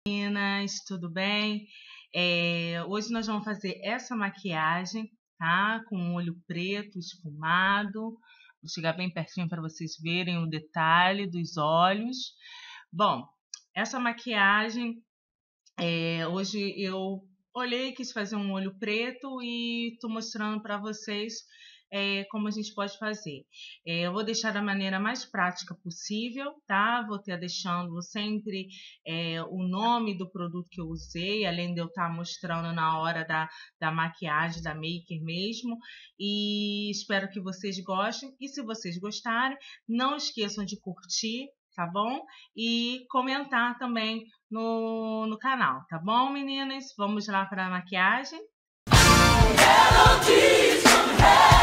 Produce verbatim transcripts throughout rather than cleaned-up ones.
Meninas, tudo bem? É, hoje nós vamos fazer essa maquiagem, tá? Com um olho preto esfumado. Vou chegar bem pertinho para vocês verem o detalhe dos olhos. Bom, essa maquiagem, é, hoje eu olhei, quis fazer um olho preto e tô mostrando para vocês É, como a gente pode fazer. É, eu vou deixar da maneira mais prática possível, tá? Vou estar deixando sempre é, o nome do produto que eu usei, além de eu estar mostrando na hora da, da maquiagem, da maker mesmo. E espero que vocês gostem. E se vocês gostarem, não esqueçam de curtir, tá bom? E comentar também no, no canal, tá bom, meninas? Vamos lá para a maquiagem? Melodies from hell.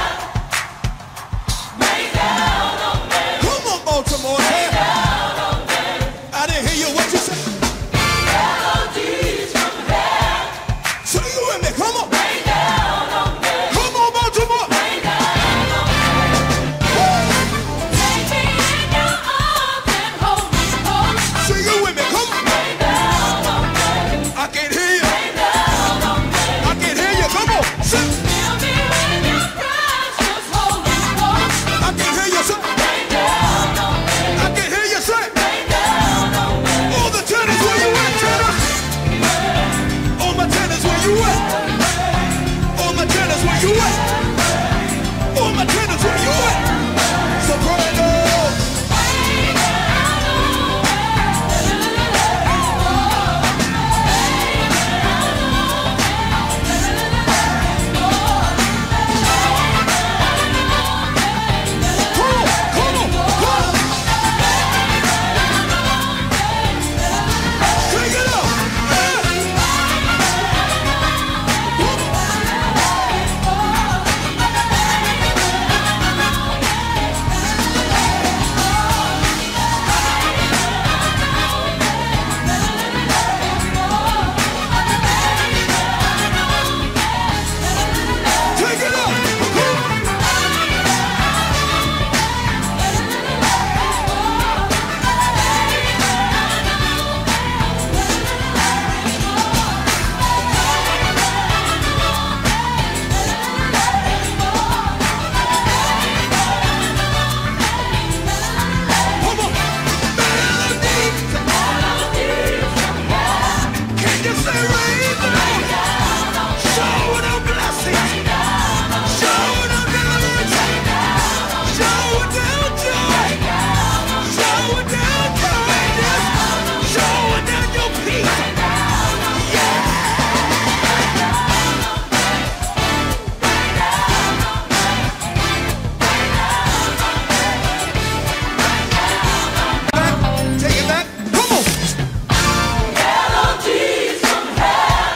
Rain down on me. Come on, Baltimore. Rain down on me. I didn't hear you. What you said? Melodies from hell. So you with me? Come on. Rain down on me. Come on, Baltimore. Rain down on me. Take me in your arms and hold me close. So you with me? Come on. Rain down on me. I can't hear you. Rain down on me. I can't hear you. Come on. Say. Feel me when your precious hold me close. I can't hear you. Say. Rain down on me. I can't hear you. Say. Rain down on me. All the tennis, where you at, tennis? All my tennis, where you at? All my tennis, where you at? All my tennis, where you at? Soprano. Come on, come on, come on. Take it up. Take it up. Come on. Melodies. Can you say rain down? Show the blessings. Show the anointing. Show down joy. Show down kindness. Show down your peace. Back, take it back. Come on. Melodies from hell.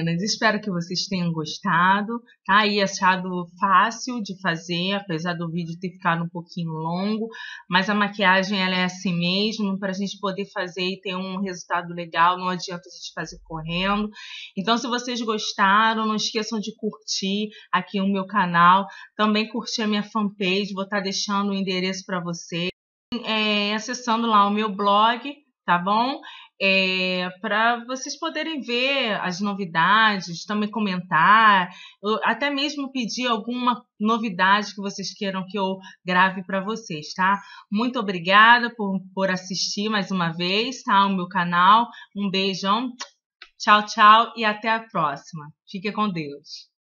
Espero que vocês tenham gostado, tá? E achado fácil de fazer, apesar do vídeo ter ficado um pouquinho longo, mas a maquiagem ela é assim mesmo, para a gente poder fazer e ter um resultado legal, não adianta a gente fazer correndo. Então, se vocês gostaram, não esqueçam de curtir aqui o meu canal, também curtir a minha fanpage, vou estar deixando o endereço para vocês, é, acessando lá o meu blog, tá bom? É, para vocês poderem ver as novidades, também comentar, ou até mesmo pedir alguma novidade que vocês queiram que eu grave para vocês, tá? Muito obrigada por, por assistir mais uma vez, tá? O meu canal. Um beijão, tchau, tchau e até a próxima. Fique com Deus.